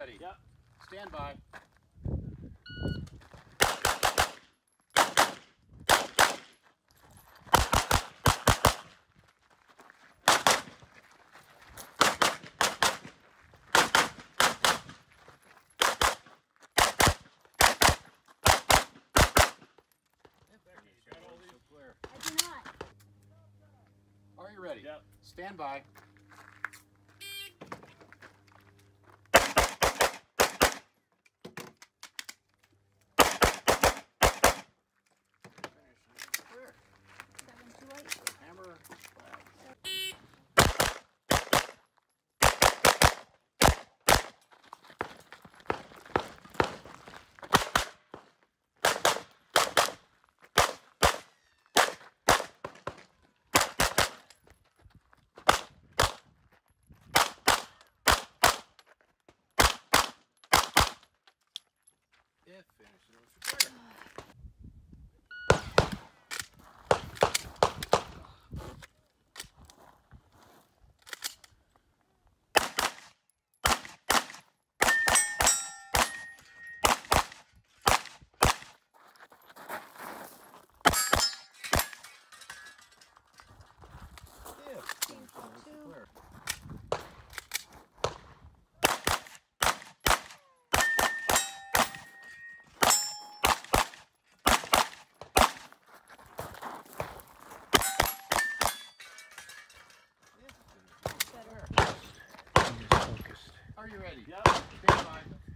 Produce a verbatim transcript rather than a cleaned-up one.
Ready? Yep. Stand by. I do not. Are you ready? Yep. Stand by. Clear. Seven two eight. Hammer. If finished, it was clear. Fifteen point two. Clear. Better. Are you ready? Yep. Stand by.